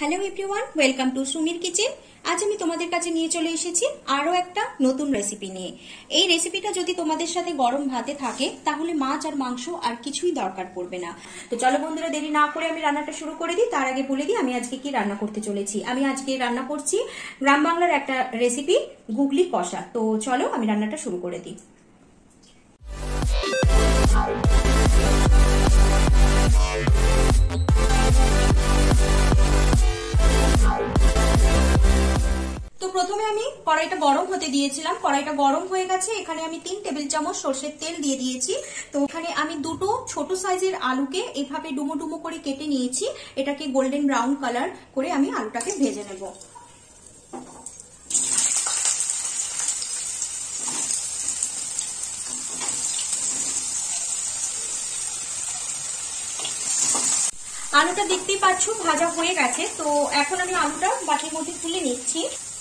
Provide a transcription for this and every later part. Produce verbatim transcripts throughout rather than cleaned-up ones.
Hello everyone, welcome to সুমির kitchen. আজ আমি তোমাদের কাছে নিয়ে চলে এসেছি আরো একটা নতুন রেসিপি নিয়ে। এই রেসিপিটা যদি তোমাদের সাথে গরম ভাতে থাকে তাহলে মাছ আর মাংস আর কিছুই দরকার পড়বে না। তো চলো বন্ধুরা, দেরি না করে আমি রান্নাটা শুরু করে দিই। তার আগে বলে দিই আমি আজকে কি রান্না করতে চলেছি। আমি আজকে রান্না করছি গ্রাম বাংলার একটা রেসিপি, গুগলি কষা। তো চলো আমি রান্নাটা শুরু করে দিই। তো প্রথমে আমি কড়াইটা গরম হতে দিয়েছিলাম। কড়াইটা গরম হয়ে গেছে। এখানে আমি তিন টেবিল চামচ সরষের তেল দিয়ে দিয়েছি। তো এখানে আমি দুটো ছোট সাইজের আলুকে এভাবে ডুমো ডুমো করে কেটে নিয়েছি। এটাকে গোল্ডেন ব্রাউন কালার করে আমি আলুটাকে ভেজে নেব। আলুটা দেখতেই পাচ্ছ ভাজা হয়ে গেছে। তো এখন আমি আলুটা বাটির মধ্যে তুলে নিচ্ছি।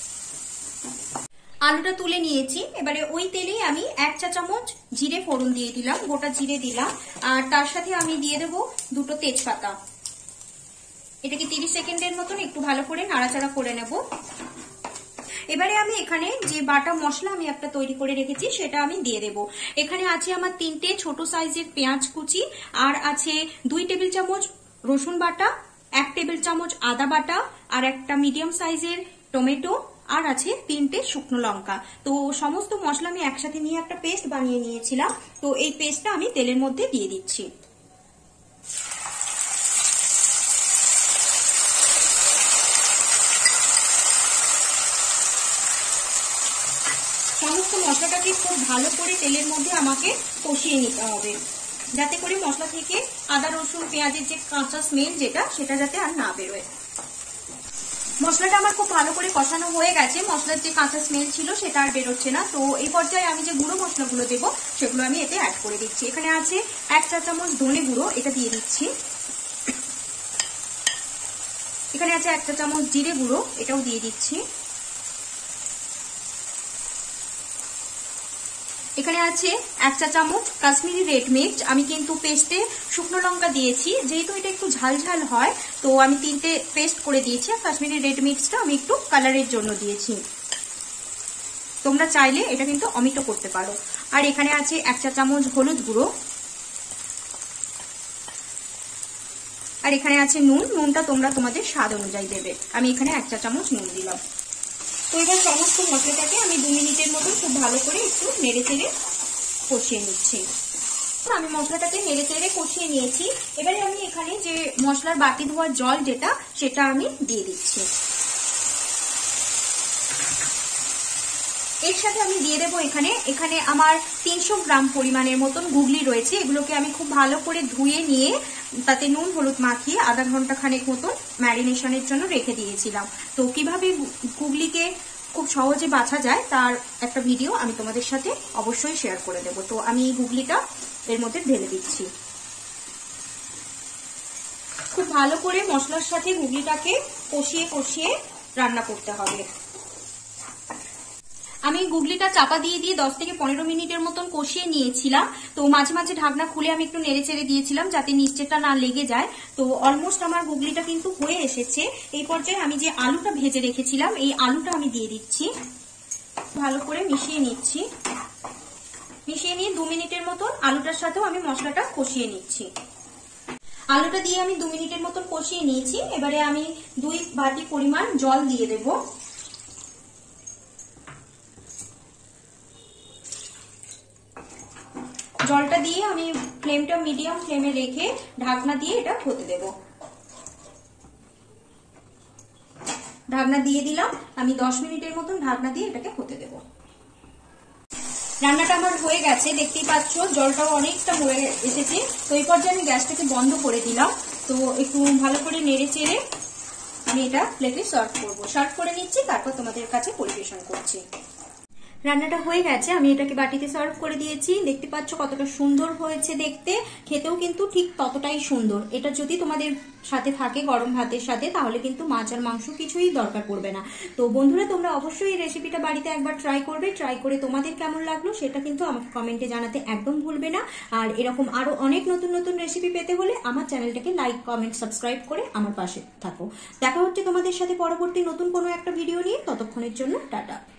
আলুটা তুলে নিয়েছি। এবারে ওই তেলেই আমি এক চা চামচ জিরে ফোড়ন দিয়ে দিলাম, গোটা জিরে দিলাম। আর তার সাথে আমি দিয়ে দেবো দুটো তেজপাতা। এটাকে তিরিশ সেকেন্ডের মতন একটু ভালো করে নাড়াচাড়া করে নেব। এবারে আমি এখানে যে বাটা মশলা আমি একটা তৈরি করে রেখেছি সেটা আমি দিয়ে দেব। এখানে আছে আমার তিনটে ছোট সাইজের পেঁয়াজ কুচি, আর আছে দুই টেবিল চামচ রসুন বাটা, এক টেবিল চামচ আদা বাটা, আর একটা মিডিয়াম সাইজের টমেটো, আর আছে তিনটে শুকনো লঙ্কা। তো সমস্ত মশলা আমি একসাথে নিয়ে একটা পেস্ট বানিয়ে নিয়েছিলাম। তো এই পেস্টটা আমি তেলের মধ্যে দিয়ে দিচ্ছি। সমস্ত মশলাটাকে খুব ভালো করে তেলের মধ্যে আমাকে কষিয়ে নিতে হবে, যাতে করে মশলা থেকে আদা রসুন পেঁয়াজের যে কাঁচা স্মেল যেটা সেটা যাতে আর না বেরোয়। মশলাটা আমার খুব ভালো করে কষানো হয়ে গেছে। মশলার যে কাঁচা স্মেল ছিল সেটা আর বেরোচ্ছে না। তো এই পর্যায়ে আমি যে গুঁড়ো মশলাগুলো দেবো সেগুলো আমি এতে অ্যাড করে দিচ্ছি। এখানে আছে এক চা চামচ ধনে গুঁড়ো, এটা দিয়ে দিচ্ছি। এখানে আছে এক চা চামচ জিরে গুঁড়ো, এটাও দিয়ে দিচ্ছি। এখানে আছে এক চা চামচ কাশ্মীরি রেড মির্চ। আমি কিন্তু পেস্টে শুকনো লঙ্কা দিয়েছি, যেহেতু এটা একটু ঝাল ঝাল হয় তো আমি তিনটে পেস্ট করে দিয়েছি। আর কাশ্মীরি রেড মির্চটা আমি একটু কালারের জন্য দিয়েছি, তোমরা চাইলে এটা কিন্তু অমিটও করতে পারো। আর এখানে আছে এক চা চামচ হলুদ গুঁড়ো, আর এখানে আছে নুন। নুনটা তোমরা তোমাদের স্বাদ অনুযায়ী দেবে। আমি এখানে এক চা চামচ নুন দিলাম। তো এবার সমস্ত মশলাটাকে আমি দু মিনিটের মতো খুব ভালো করে একটু নেড়ে চেড়ে কষিয়ে নিচ্ছি। আমি মশলাটাকে নেড়ে চেড়ে কষিয়ে নিয়েছি। এবারে আমি এখানে যে মশলার বাটি ধোয়ার জল যেটা সেটা আমি দিয়ে দিচ্ছি। এর সাথে আমি দিয়ে দেবো এখানে এখানে আমার তিনশো গ্রাম পরিমাণের মতন গুগলি রয়েছে। এগুলোকে আমি খুব ভালো করে ধুয়ে নিয়ে তাতে নুন হলুদ মাখিয়ে আধা ঘন্টা খানেক মতন ম্যারিনেশনের জন্য রেখে দিয়েছিলাম। তো কিভাবে গুগলিকে খুব সহজে বাছা যায় তার একটা ভিডিও আমি তোমাদের সাথে অবশ্যই শেয়ার করে দেব। তো আমি গুগলিটা এর মধ্যে ঢেলে দিচ্ছি। খুব ভালো করে মশলার সাথে গুগলিটাকে কষিয়ে কষিয়ে রান্না করতে হবে। আমি গুগলিটা চাপা দিয়ে দিয়ে দশ থেকে পনেরো মিনিটের মতন কষিয়ে নিয়েছিলাম। তো মাঝে মাঝে ঢাকনা খুলে আমি একটু নেড়ে চেড়ে দিয়েছিলাম যাতে নিচেটা না লেগে যায়। তো অলমোস্ট আমার গুগলিটা কিন্তু হয়ে এসেছে। এই পর্যায়ে আমি যে আলুটা ভেজে রেখেছিলাম এই আলুটা আমি দিয়ে দিচ্ছি। ভালো করে মিশিয়ে নিচ্ছি। মিশিয়ে নিয়ে দু মিনিটের মতন আলুটার সাথেও আমি মশলাটা কষিয়ে নিচ্ছি। আলুটা দিয়ে আমি দু মিনিটের মতন কষিয়ে নিয়েছি। এবারে আমি দুই বাটি পরিমাণ জল দিয়ে দেবো। জলটা দিয়ে আমি ফ্লেমটা মিডিয়াম ফ্লেমে রেখে ঢাকনা দিয়ে এটা হতে দেব। ঢাকনা দিয়ে দিলাম। আমি দশ মিনিটের মতন ঢাকনা দিয়ে এটাকে হতে দেব। রান্নাটা আমার হয়ে গেছে, দেখতেই পাচ্ছ জলটাও অনেকটা হয়ে এসেছে। তো এই পর্যায়ে আমি গ্যাসটাকে বন্ধ করে দিলাম। তো একটু ভালো করে নেড়ে চেড়ে আমি এটা প্লেটে সার্ভ করবো। সার্ভ করে নিচ্ছি, তারপর তোমাদের কাছে পরিবেশন করছি। রান্নাটা হয়ে গেছে, আমি এটাকে বাটিতে সার্ভ করে দিয়েছি। দেখতে পাচ্ছ কতটা সুন্দর হয়েছে দেখতে, খেতেও কিন্তু ঠিক ততটাই সুন্দর। এটা যদি তোমাদের সাথে থাকে গরম ভাতের সাথে, তাহলে কিন্তু মাছ আর মাংস কিছুই দরকার পড়বে না। তো বন্ধুরা, তোমরা অবশ্যই এই রেসিপিটা বাড়িতে একবার ট্রাই করবে। ট্রাই করে তোমাদের কেমন লাগলো সেটা কিন্তু আমাকে কমেন্টে জানাতে একদম ভুলবে না। আর এরকম আরো অনেক নতুন নতুন রেসিপি পেতে হলে আমার চ্যানেলটাকে লাইক, কমেন্ট, সাবস্ক্রাইব করে আমার পাশে থাকো। দেখা হচ্ছে তোমাদের সাথে পরবর্তী নতুন কোনো একটা ভিডিও নিয়ে। ততক্ষণের জন্য টাটা।